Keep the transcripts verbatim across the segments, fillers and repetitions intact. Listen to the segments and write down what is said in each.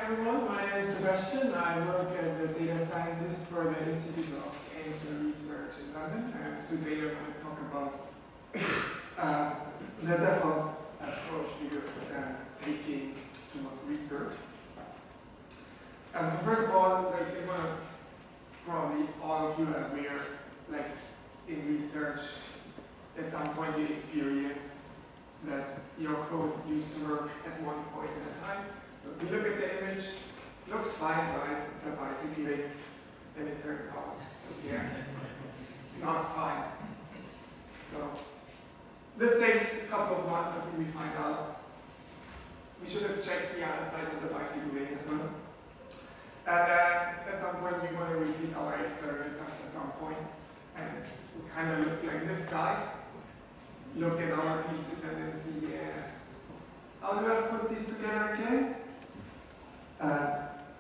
everyone, my name is Sebastian. I work as a data scientist for the Institute of Cancer Research in London, and today I'm going to talk about uh, the DevOps approach we are uh, taking towards research. Um, so first of all, like everyone, probably all of you are aware, like in research, at some point you experience that your code used to work at one point in a time. So if you look at the image, it looks fine, right? It's a bicycle link, and it turns out, yeah, it's not fine. So this takes a couple of months until we find out. We should have checked the other side of the bicycle link as well. And uh, at some point we want to repeat our experiments after some point, and we kind of look like this guy. Look at our pieces and then see, uh, how do I put this together again? Uh,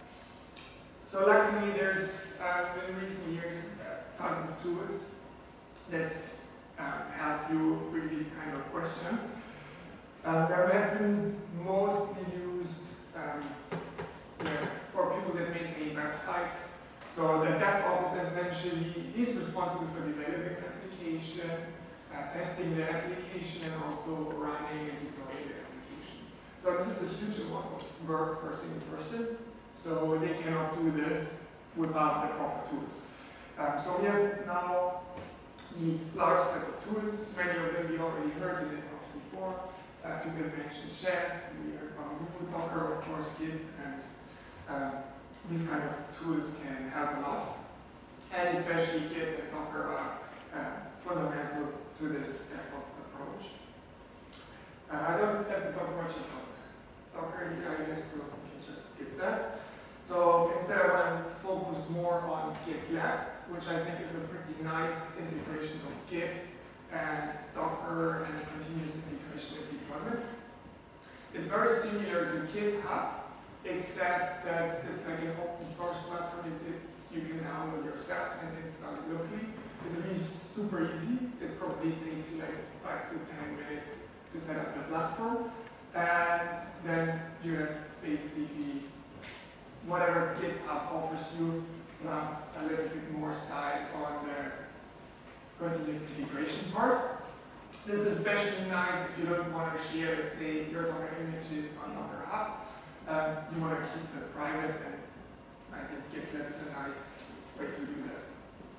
so luckily there's, uh, in recent years, uh, tons of tools that uh, help you with these kind of questions. Uh, they have been mostly used um, yeah, for people that maintain websites. So the DevOps essentially is responsible for developing an application, Uh, testing the application, and also running and deploying the application. So this is a huge amount of work for a single person. So they cannot do this without the proper tools. Um, so we have now these large set of tools. Many of them we already heard in the talk before. Uh, people mentioned Chef, we heard about Google, Docker, of course, Git, and uh, these kind of tools can help a lot. And especially Git and Docker are uh, fundamental to this DevOps approach. Uh, I don't have to talk much about Docker here, I guess, so we can just skip that. So instead I want to focus more on GitLab, which I think is a pretty nice integration of Git and Docker and continuous integration and deployment. It's very similar to GitHub, except that it's like an open source platform that you can download yourself and install it locally. It's really super easy. It probably takes you like five to ten minutes to set up the platform. And then you have basically whatever GitHub offers you, plus a little bit more side on the continuous integration part. This is especially nice if you don't want to share, let's say, your Docker images on Docker Hub. Um, you want to keep it private, and I think GitLab is a nice way to do that.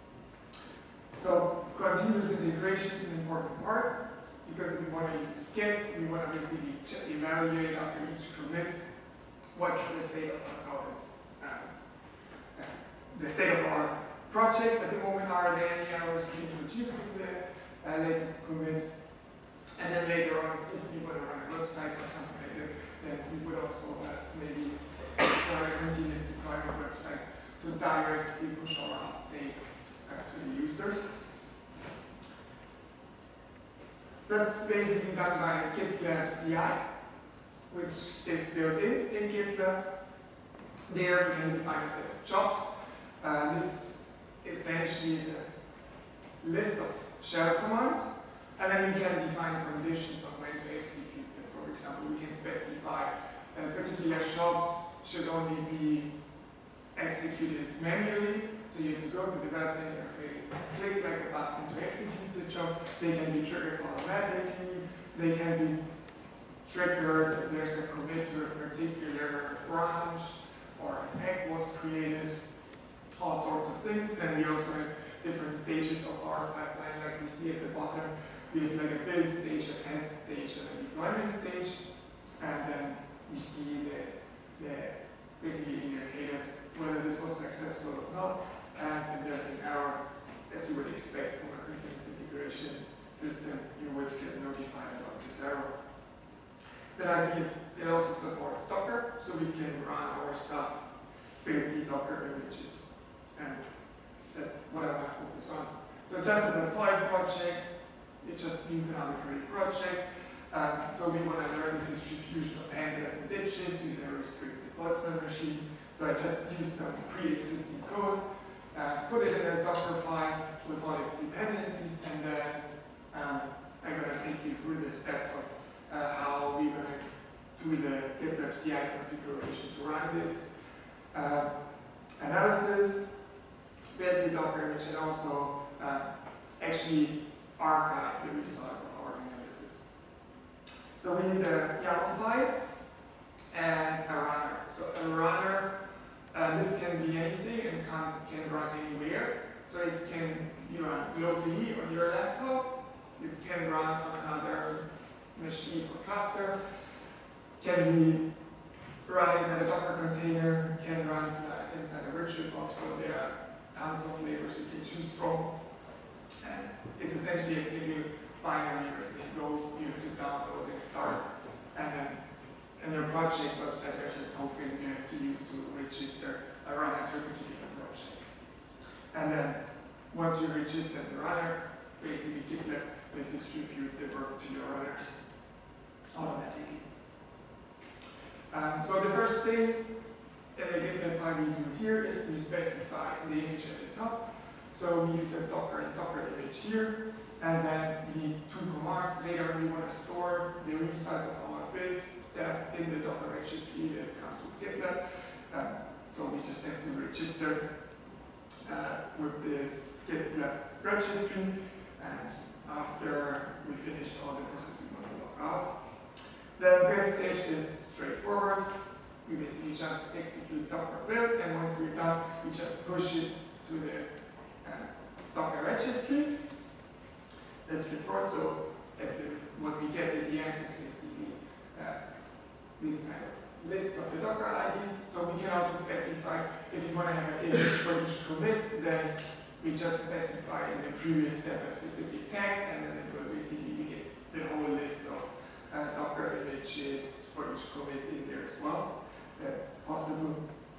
So continuous integration is an important part, because we want to use Git, we want to basically evaluate after each commit what's the state of our uh, uh, the state of our project. At the moment, are there any errors introduced in the uh, latest commit? And then later on, if we want to run a website or something like that, then we would also uh, maybe run a continuous deployment website to directly push our updates Uh, to the users. So that's basically done by GitLab C I, which is built in in GitLab. There you can define a set of jobs. Uh, this essentially is a list of shell commands, and then you can define conditions of when to execute them. For example, we can specify that particular jobs should only be executed manually. So you have to go to the development interface, click like a button to execute the job. They can be triggered automatically. They can be triggered if there's a commit to a particular branch or a tag was created, all sorts of things. Then we also have different stages of our pipeline, like we see at the bottom. We have like a build stage, a test stage, and a deployment stage. And then we see the, the basically indicators whether this was successful or not. And if there's an error, as you would expect from a continuous integration system, you would get notified about this error. The nice thing is it also supports Docker, so we can run our stuff with the Docker images. And that's what I want to focus on. So just as a toy project, it just means an arbitrary project. Um, so we want to learn the distribution of angular and ditches using a restricted Boltzmann machine. So I just used some pre-existing code, uh, put it in a Docker file with all its dependencies, and then um, I'm going to take you through the steps of uh, how we're going to do the GitLab C I I configuration to run this uh, analysis, get the Docker image, and also uh, actually archive the result of our analysis. So we need a YAML file and a runner. So a runner, uh, this can be anything and can, can run anywhere. So it can be run locally on your laptop, it can run on another machine or cluster, can be run inside a Docker container, can run inside a VirtualBox, so there are tons of flavors you can choose from. And it's essentially a single binary where you go, you have to download and start. And then in your project website, there's a token you have to use to register a runner to a particular project. And then once you register the runner, basically GitLab will distribute the work to your runners automatically. Um, so the first thing in the GitLab file we do here is to specify the image at the top. So we use a Docker and Docker image here, and then we need two commands. Later we want to store the results of our builds that in the Docker registry that comes with GitLab. Um, so we just have to register uh, with this GitLab registry, and after we finished all the process, we want to log out. The build stage is straightforward. We basically just execute Docker build, and once we're done, we just push it to the uh, Docker registry. That's straightforward. So at the, what we get at the end is basically uh, this kind of list of the Docker I Ds. So we can also specify if you want to have an image for each commit, then we just specify in the previous step a specific tag, and then it will basically get the whole list of uh, Docker images for each commit in there as well. That's possible.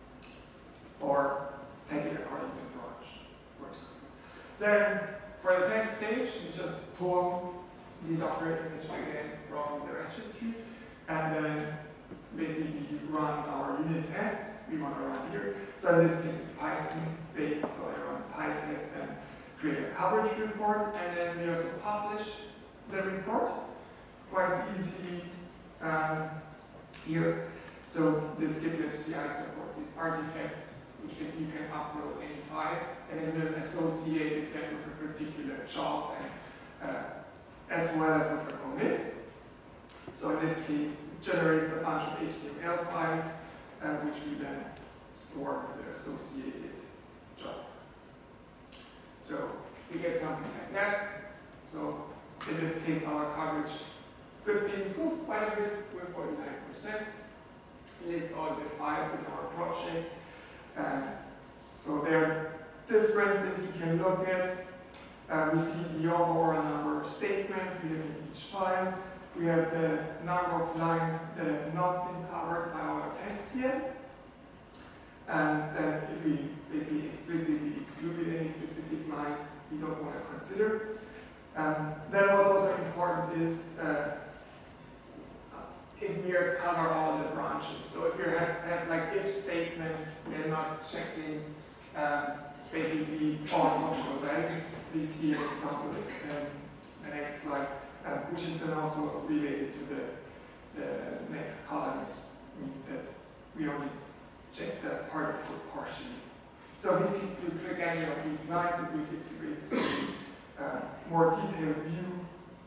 Or take it according to branch, for example. Then for the test stage, we just pull the Docker image again from the registry, and then basically run our unit tests we want to run here. So in this case, it's Python based, so I run PyTest and create a coverage report, and then we also publish the report. It's quite easy um, here. So this GitLab C I supports these artifacts, which basically you can upload any files, and then we'll associate it then with a particular job, and uh, as well as with a commit. So in this case, it generates a bunch of H T M L files, uh, which we then store with the associated job. So we get something like that. So in this case, our coverage could be improved quite a bit with forty-nine percent. List all the files in our projects. Uh, so there are different things we can look at. Uh, we see the overall number of statements we have in each file. We have the number of lines that have not been covered by our tests yet. And then if we basically explicitly excluded any specific lines we don't want to consider. Um, then what's also important is uh, if we cover all the branches. So if you have, have like if statements, we're not checking um, basically all possible values. We see an example in um, the next slide, uh, which is then also related to the, the next columns, means that we only check that part of code partially. So if you click any of these lines, it will give you basically uh, more detailed view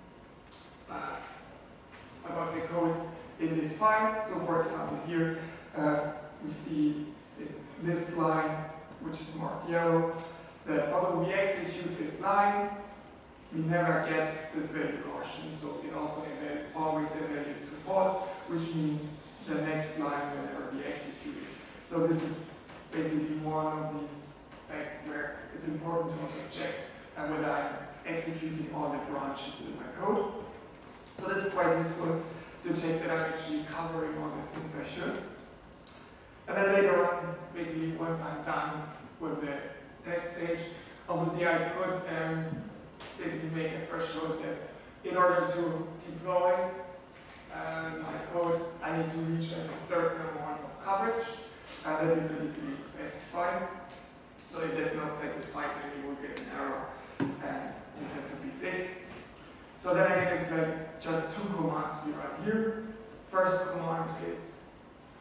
uh, about the code in this file. So for example here, uh, we see in this line, which is marked yellow, that also when we execute this line, we never get this value Gaussian, so it also always evaluates to false, which means the next line will never be executed. So this is basically one of these facts where it's important to also check uh, whether I'm executing all the branches in my code. So that's quite useful to check that I'm actually covering all the things I should. And then later on, basically once I'm done with the test stage, obviously I could um, basically make a threshold that in order to deploy um, my code, I need to reach a certain amount of coverage, and that will easily specify. So if that's not satisfied, then you will get an error, and this has to be fixed. So then again, it's like just two commands we run here. First command is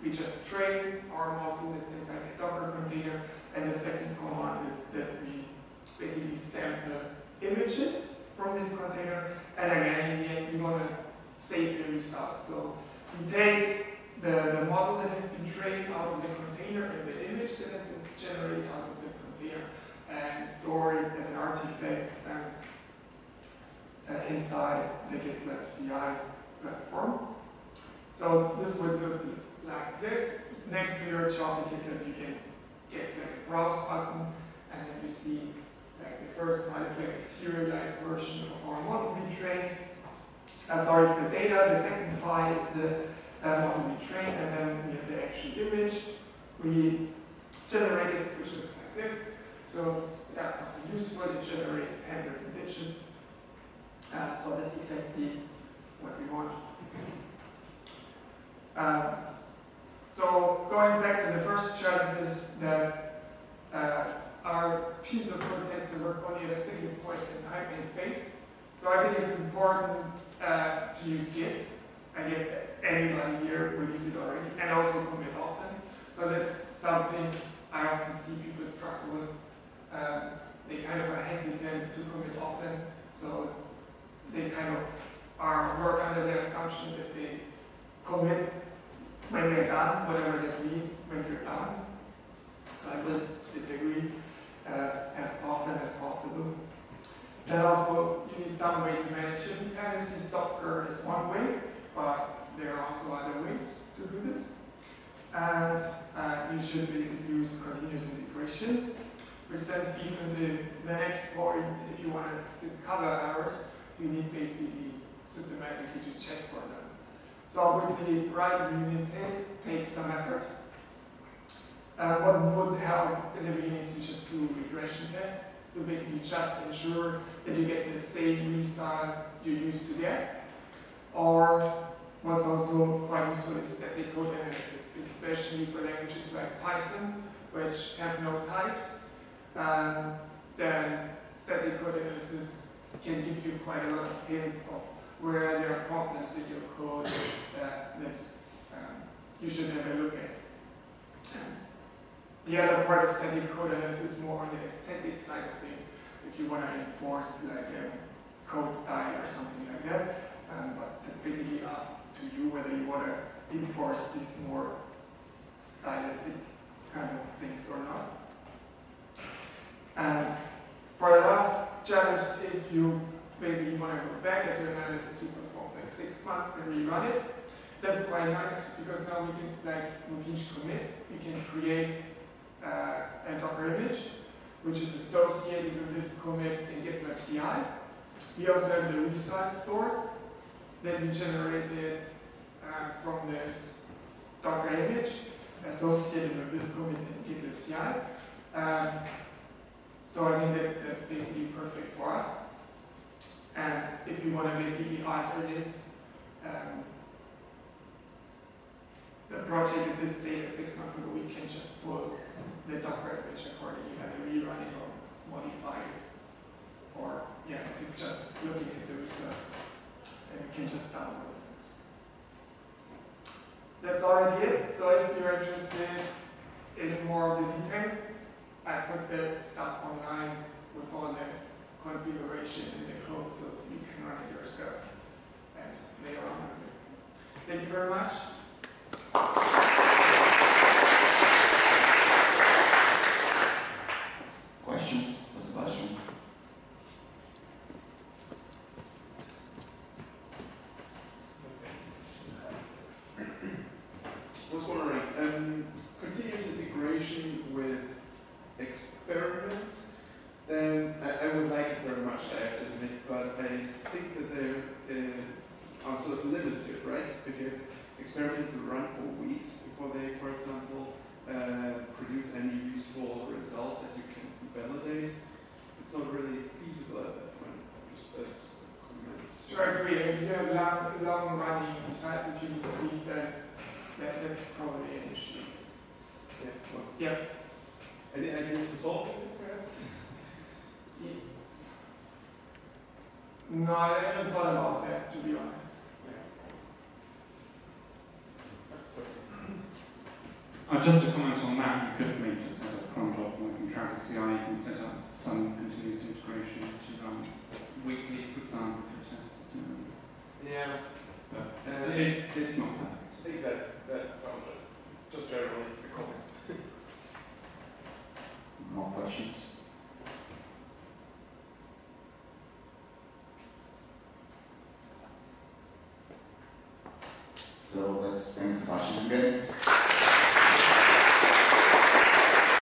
we just train our model that's inside the Docker container, and the second command is that we basically sample images from this container, and again, in the end, we want to save the result. So we take the, the model that has been trained out of the container and the image that has been generated out of the container and store it as an artifact um, uh, inside the GitLab C I platform. So this would look like this. Next to your job in GitLab, you can get like a browse button, and then you see like the first one is like a serialized version of our model we trained. Uh, sorry, it's the data. The second file is the uh, model we trained, and then we have the actual image we generated, which looks like this. So that's something useful. It generates handwritten digits. Uh, so that's exactly what we want. Um, so going back to the first challenge is that uh, our piece of code tends to work only at a single point in time and space. So I think it's important uh, to use Git. I guess anybody here will use it already, and also commit often. So that's something I often see people struggle with. Um, they kind of are hesitant to commit often, so they kind of are work under the assumption that they commit when they're done, whatever that means when you're done. So I will disagree uh, as often as possible. Then also you need some way to manage your dependencies. Docker is one way, but there are also other ways to do this. And uh, you should use continuous integration, which then feeds into the next point. If you want to discover errors, you need basically systematically to check for them. So obviously, writing unit tests takes some effort. Uh, what would help in the beginning is to just do regression tests, to basically just ensure that you get the same result you used to get. Or what's also quite useful is static code analysis, especially for languages like Python, which have no types. Um, then static code analysis can give you quite a lot of hints of where there are problems in your code uh, that um, you should have a look at. Um, the other part of static code analysis is more on the aesthetic side of things, if you want to enforce like a code style or something like that. Um, but that's basically up to you whether you want to enforce these more stylistic kind of things or not. And for the last challenge, if you basically want to go back at your analysis to perform like six months and rerun it, that's quite nice because now we can, like with each commit, we can create uh, a Docker image which is associated with this commit in GitLab C I. We also have the results stored that we generated uh, from this Docker image associated with this commit in GitLab C I. Um, so I think that that's basically perfect for us. And if you want to basically alter this, um, the project at this state at six months ago, we can just pull the Docker image accordingly and rerun it or modify it. Or, yeah, if it's just looking at the result, then you can just download it. That's already it. So if you're interested in more of the details, I put the stuff online with all the configuration in the code so you can run it yourself and play around with it. Thank you very much. Questions? What's the question? I was wondering, um, continuous integration with experiments, then I, I would like it very much, I have to admit, but I think that there uh, are certain limits to it, right? If you have experiments that run for weeks before they, for example, uh, produce any useful result that you can validate, it's not really feasible at that point. Just as a comment. Sure, I agree. If you have long, long running results, if you believe that, that that's probably an issue. Yeah. Well, Yeah. any ideas for solving this, perhaps? No, I haven't thought about that, to be honest. Yeah. Uh, just to comment on that, you could maybe just set up cron job like in Travis C I, you can set up some continuous integration to run weekly, for example, for tests. And Yeah, but Uh, it's, it's, it's not perfect. exactly. That I'm just, just generally a comment. More questions? So let's thank Sebastian again.